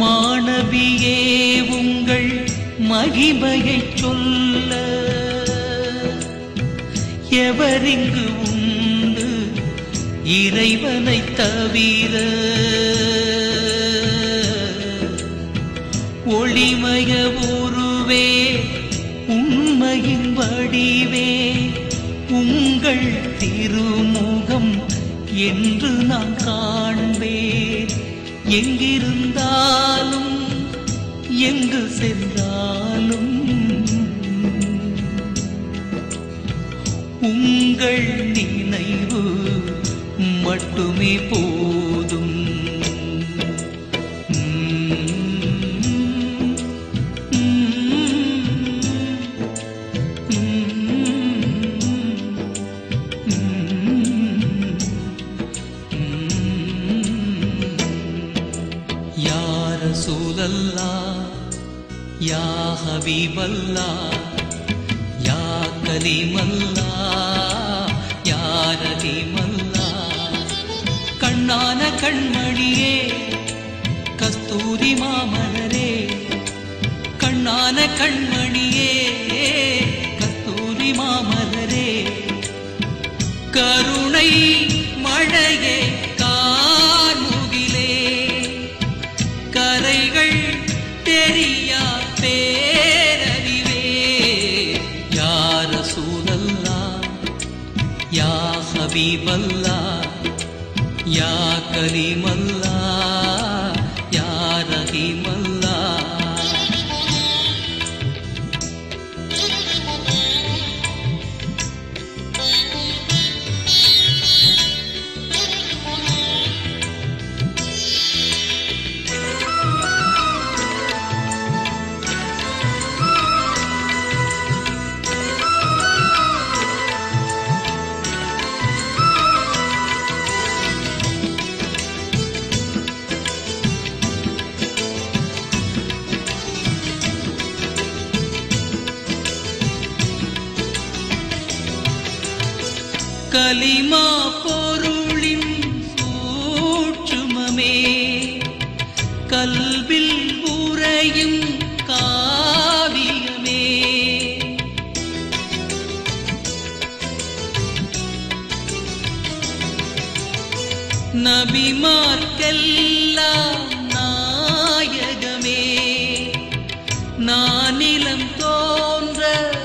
மாணவியே உங்கள் மகிமையை சொல்ல எவரிங்கு உண்டு இறைவனை தவிர? ஒளிமய உருவே உண்மையின் வடிவே உங்கள் திருமுகம் என்று நான் காண்பேன். எங்கிருந்தாலும் எங்கு சென்றாலும் உங்கள் நினைவு மட்டுமே போதும். யா ரசூலல்லாஹ், யா ஹபீபல்லாஹ், யா கலீமல்லாஹ், யா ரஹீமல்லாஹ். கண்ணான கண்மணியே கஸ்தூரி மாமலரே, கண்ணான கண்மணியே கஸ்தூரி மாமலரே, கருணை மழையே கார்முகிலே, கரைகள் தெரியா பேரறிவே. யா ரசூலல்லாஹ், யா ஹபீபல்லாஹ், யா கலீமல்லாஹ், யா ரஹீமல்லாஹ். கலிமா பொருளின் சூட்சுமமே, கல்வில் உறையும் காவியமே, நபிமார்க்கெல்லாம் நாயகமே, நானிலம் தோன்ற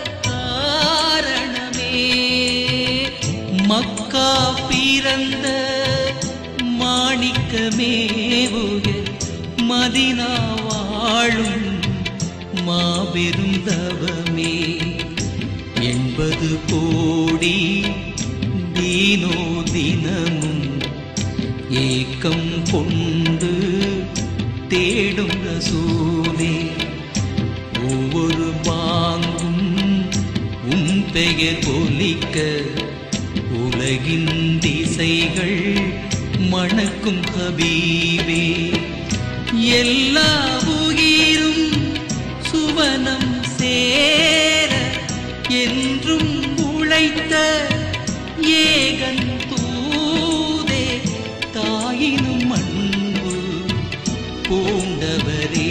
மக்கா பிறந்த மாணிக்கமேவுக மதினா வாழும் மாபெரும் தவமே. 80 கோடி தீனோ தினமும் ஏக்கம் கொண்டு தேடும் ரசூலே, ஒவ்வொரு பாங்கும் பெயர் ஒலிக்க உலகின் திசைகள் மணக்கும் ஹபீபே. எல்லா உயிரும் சுவனம் சேர என்றும் உழைத்த ஏகன் தூதே, தாயினும் அன்பு பூண்டவரே,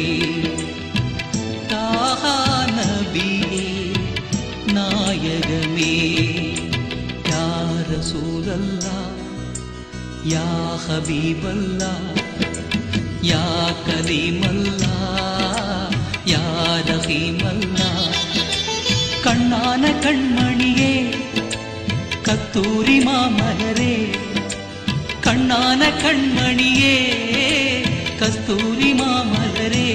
தாஹா நபியே நாயகமே. யா ரசூலல்லாஹ், யா ஹபீபல்லாஹ், யா கலீமல்லாஹ், யா ரஹீமல்லாஹ். கண்ணான கண்மணியே கத்தூரி மாமலரே, கண்ணான கண்மணியே கஸ்தூரி மாமலரே,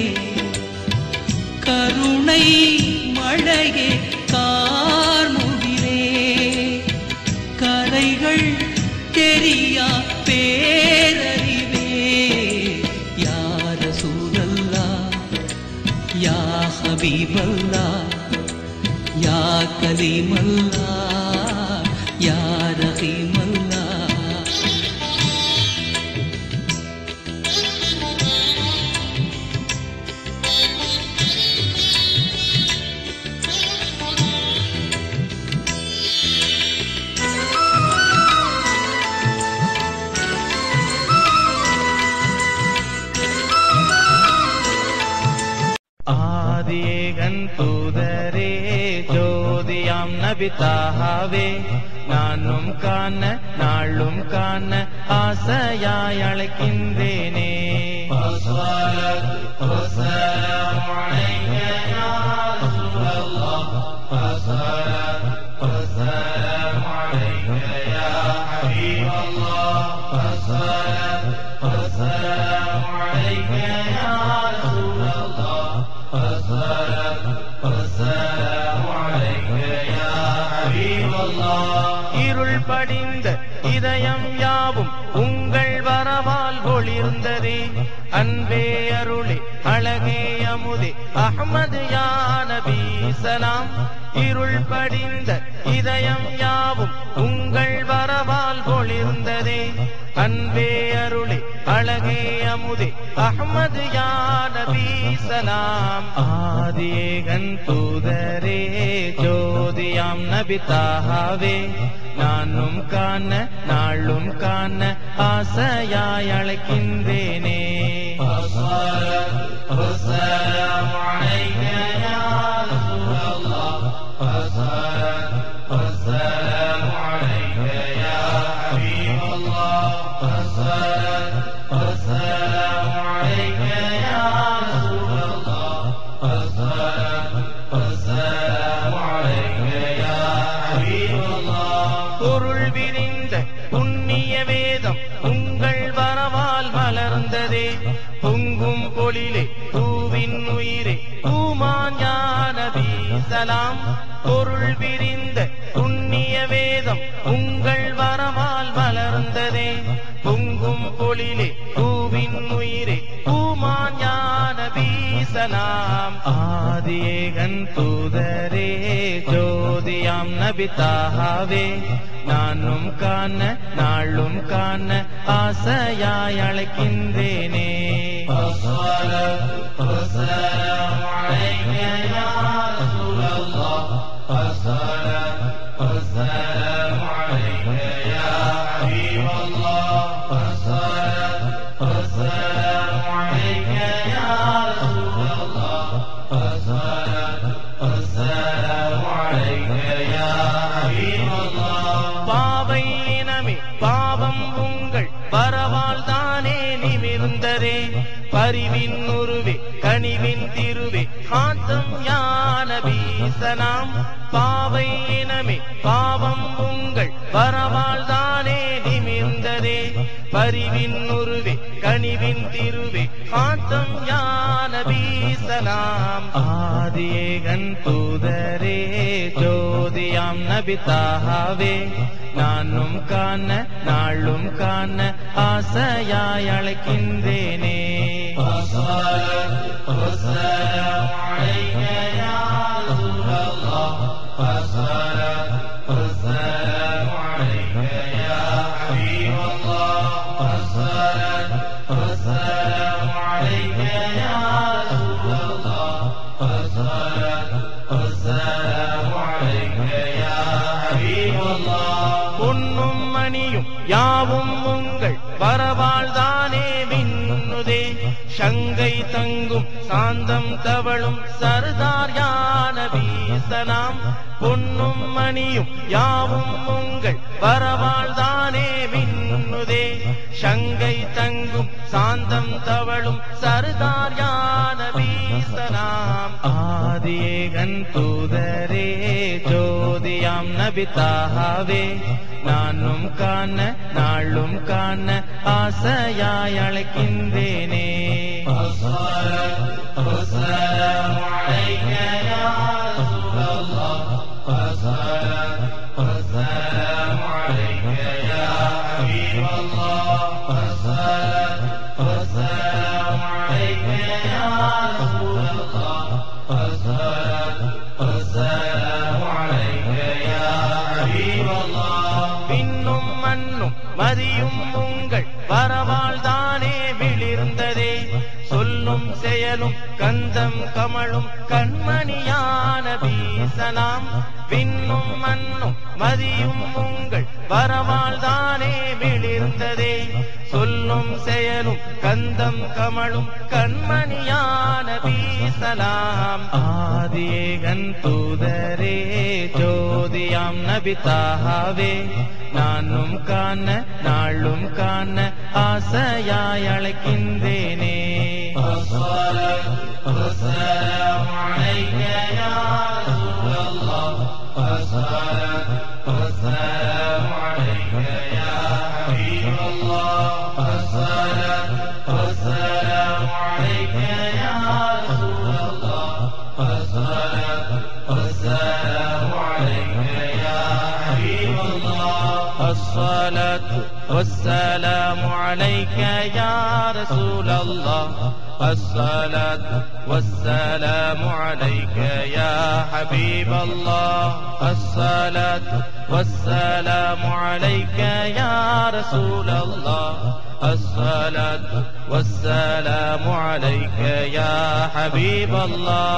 கருணை மழையே கார்முகிலே, கரைகள் தெரியா பேரறிவே. யா ரசூலல்லாஹ், யா ஹபீபல்லாஹ், யா கலீமல்லாஹ், யா ரஹீமல்லாஹ். நபி தாஹாவே நானும் காண நாளும் காண ஆசையாய் அழைக்கின்றேனே. இருள் படிந்த இதயம் யாவும் உங்கள் வரவால் ஒளிர்ந்ததே. அன்பே அருளே அழகே அமுதே அஹ்மது யா நபி சலாம். இருள் படிந்த இதயம் யாவும் உங்கள் வரவால் ஒளிர்ந்ததே. அன்பே அருளே அழகே அமுதே அஹ்மது யா நபி சலாம். ஆதியேகன் தூதரே ஜோதியாம் நபி தாஹாவே நானும் காண நாளும் காண ஆசையாய் அழைக்கின்றேனே. பொருள் விரிந்த புண்ணிய வேதம் உங்கள் வரவால் மலர்ந்ததே. பொங்கும் பொழிலே பூவின் உயிரே பூமான் யா நபி சலாம். பொருள் விரிந்த புண்ணிய வேதம் உங்கள் வரவால் மலர்ந்ததே. பொங்கும் பொழிலே பூவின் உயிரே பூமான் யா நபி சலாம். ஆதியேகன் தூதரே ஜோதியாம் நபி தாஹாவே நானும் காண நாளும் காண ஆசையாய் அழைக்கின்றேனே. பாவை இனமே பாவம் உங்கள் வரவால் தானே நிமிர்ந்ததே. பரிவின் உருவே கனிவின் திருவே காந்தம் யா நபி சலாம். பாவை இனமே பாவம் உங்கள் வரவால் தானே நிமிர்ந்ததே. பரிவின் உருவே கனிவின் திருவே காந்தம் யா நபி சலாம். ஆதியேகன் தூதரே ஜோதியாம் நபி தாஹாவே நானும் காண நாளும் காண ஆசையாய் அழைக்கின்றேனே. பொன்னும் மணியும் யாவும் உங்கள் வரவால் தானே மின்னுதே. சங்கை தங்கும் சாந்தம் தவழும் சர்தார் யா நபி சலாம். பொன்னும் மணியும் யாவும் உங்கள் வரவால் தானே மின்னுதே. சங்கை தங்கும் சாந்தம் தவழும் சர்தார் யா நபி சலாம். ஆதியேகன் தூதரே ஜோதியாம் நபி தாஹாவே நானும் காண நாளும் காண ஆசையாய் அழைக்கின்றேனே. பின்னும் மண்ணும் மதியும் உங்கள் வரவால் தானே விளிர்ந்ததே. சொல்லும் சொல்லும் செயலும் கந்தம் கமழும் கண்மணியான வீசலாம். விண்ணும் மண்ணும் மதியும் உங்கள் வரவால் தானே விளிர்ந்ததே. சொல்லும் செயலும் கந்தம் கமழும் கண்மணியான வீசலாம். ஆதியேகன் தூதரே ஜோதியாம் நபிதாவே, நானும் காண நாளும் காண ஆசையாய் அழைக்கின்றேனே. الصلاة والسلام عليك يا رسول الله. الصلاة والسلام عليك يا حبيب الله. الصلاة والسلام عليك يا رسول الله. الصلاة والسلام عليك يا حبيب الله.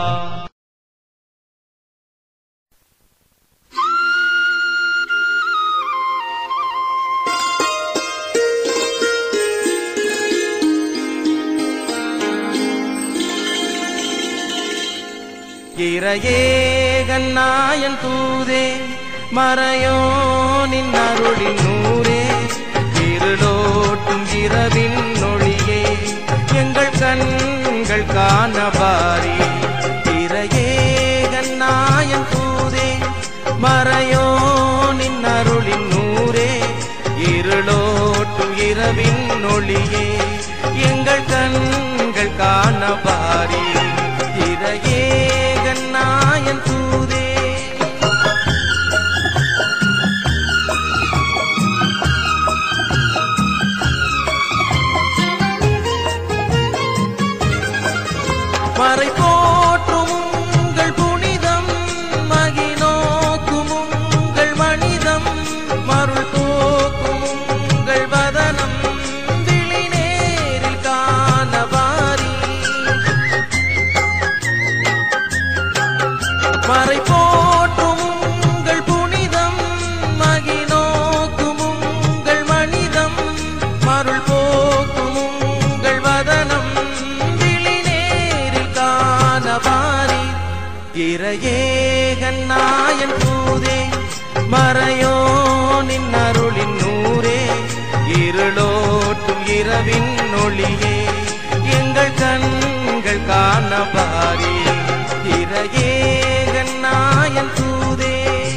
இறையேகன் நாயன் தூதே மறையோனின் அருளின் நூரே, இருளோட்டும் இரவின் ஒளியே எங்கள் கண்கள் காணபாரி. இறையேகன் நாயன் தூதே மறையோனின் அருளின் நூரே, இருளோட்டும் இரவின் ஒளியே எங்கள் கண்கள் காணபாரி. இறையேகன் நாயன் தூதே மறை போற்றும் உங்கள் புனிதம், மகிழ்நோக்கும் உங்கள் மனிதம், மருள் போக்கும் உங்கள் வதனம் விழி நேரில் காணவாரி. மறை போற்றும் உங்கள் புனிதம், மகிழ்நோக்கும் உங்கள் மனிதம், மருள் போக்கும் உங்கள் வதனம் விழி நேரில் காணவாரி. இறையேகன் நாயன் தூதே மறையோனின் அருளின் நூரே, இருளோட்டும் இரவின் ஒளியே எங்கள் கண்கள் காணபாரி. இறையேகன் நாயன் தூதே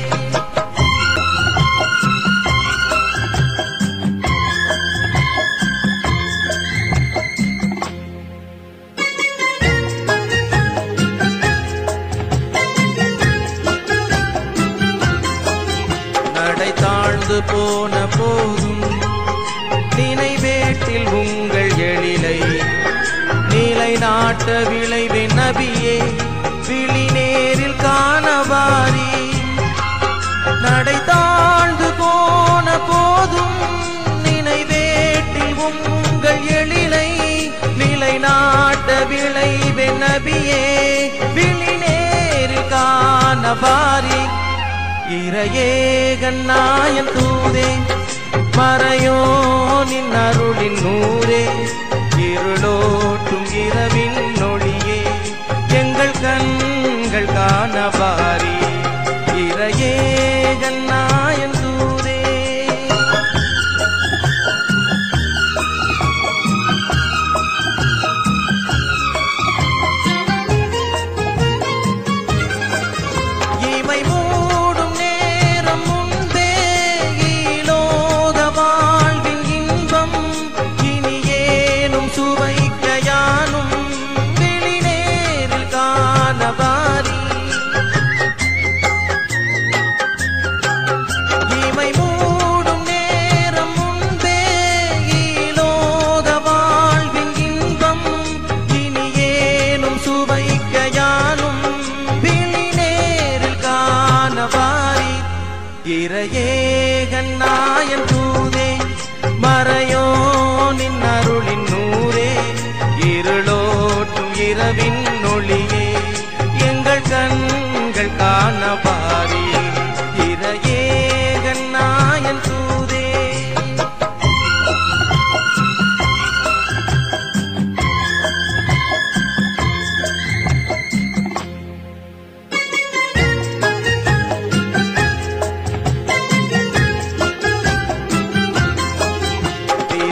நடை தாழ்ந்து போன போதும் நினைவேட்டில் உங்கள் எழிலை நிலை நாட்ட விளைவின் நபியே விழி நேரில் காணவாரி. நடை தாழ்ந்து போன போதும் நினைவேட்டில் உங்கள் எழிலை நிலை நாட்ட விளைவின் நபியே விழி நேரில் காணவாரி. இறையேகன் நாயன் தூதே மறையோனின் அருளின் நூரே, இருளோட்டும் இரவின் ஒளியே எங்கள் கண்கள் காணவாரி. இறையேகன் நாயன் தூதே இமை மூடும் நேரம் முன்பே ஈலோக வாழ்வின் இன்பம் இனி ஏனோ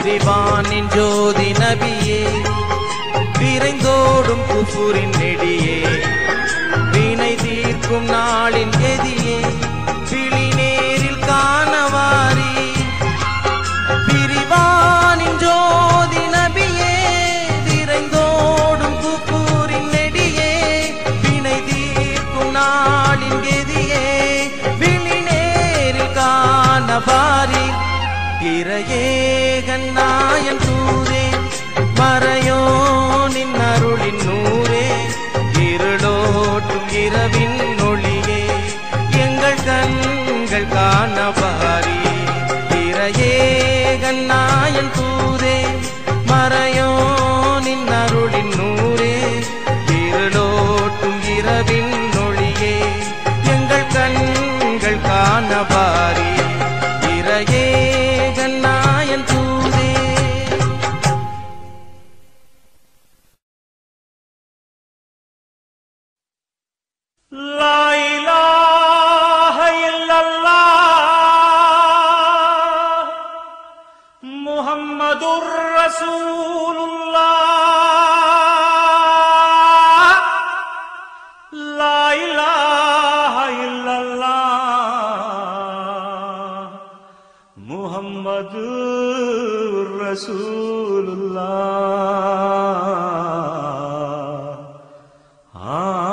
பிரிவானின் ஜோதி நபியே, விரைந்தோடும் குஃபுரின் நெடியே, வினை தீர்க்கும் நாளின் கெதியே, விழி நேரில் காணவாரி. பிரிவானின் ஜோதி நபியே, விரைந்தோடும் குஃபுரின் நெடியே, வினை தீர்க்கும் நாளின் கெதியே, விழி நேரில் காணவாரி. இறையே கண்ணாயன் தூதே, மறையோனின் அருளின் நூறே, இருளோட்டும் இரவின் ஒளியே, எங்கள் கண்கள் காணவாரி. இறையே கண்ணாயன் தூதே, மறையோனின் அருளின் நூறே, இருளோட்டும் இரவின் ஒளியே, எங்கள் கண்கள் காணவாரி. இறையே கண்ணாயன் தூதே. லா இலாஹ இல்லல்லாஹ் முஹம்மதுர் ரசூலுல்லாஹ். லா இலாஹ இல்லல்லாஹ் முஹம்மதுர் ரசூலுல்லாஹ்.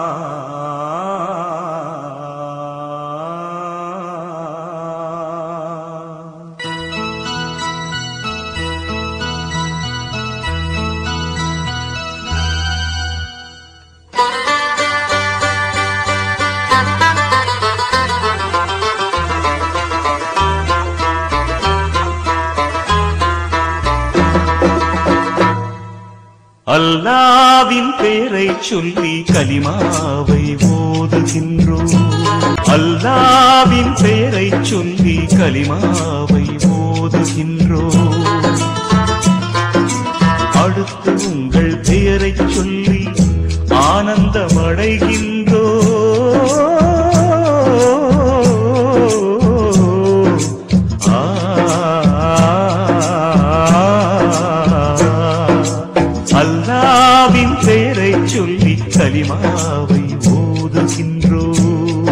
அல்லாவின் பேரை சொல்லி கலிமாவை ஓதுகின்றோம். அல்லாவின் பேரை சொல்லி கலிமாவை ஓதுகின்றோம். அடுத்து உங்கள் பெயரை சொல்லி ஆனந்தமடைகின்றோம். அல்லாவின் பேரை சொல்லி கலிமாவை ஓதுகின்றோம்.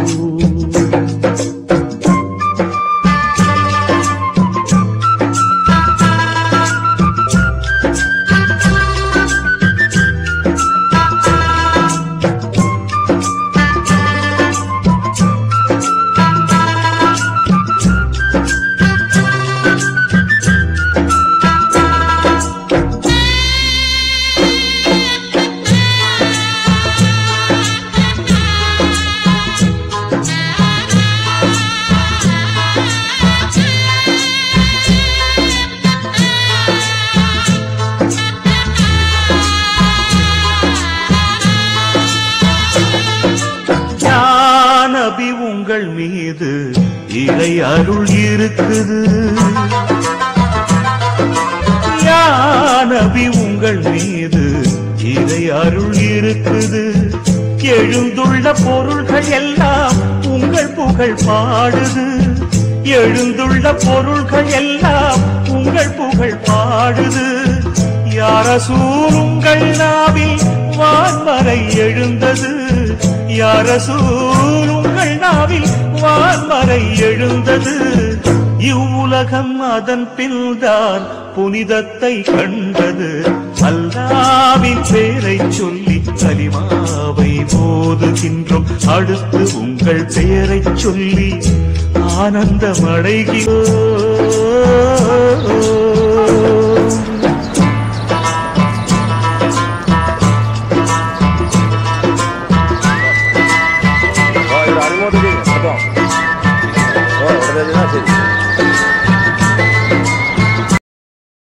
உங்கள் மீது இறை அருள் இருக்குது. யா நபி உங்கள் மீது இறை அருள் இருக்குது. எழுந்துள்ள பொருள்கள் எல்லாம் உங்கள் புகழ் பாடுது. எழுந்துள்ள பொருள்கள் எல்லாம் உங்கள் புகழ் பாடுது. யா ரசூல் உங்கள் நாவில் வான்மறை எழுந்தது. யா ரசூல் உங்கள் நாவில் வான்மறை எழுந்தது. இவ்வுலகம் அதன் பின்தான் புனிதத்தை கண்டது. அல்லாவின் பேரை சொல்லி கலிமாவை ஓதுகின்றோம். அடுத்து உங்கள் பெயரை சொல்லி ஆனந்தமடைகிறோம்.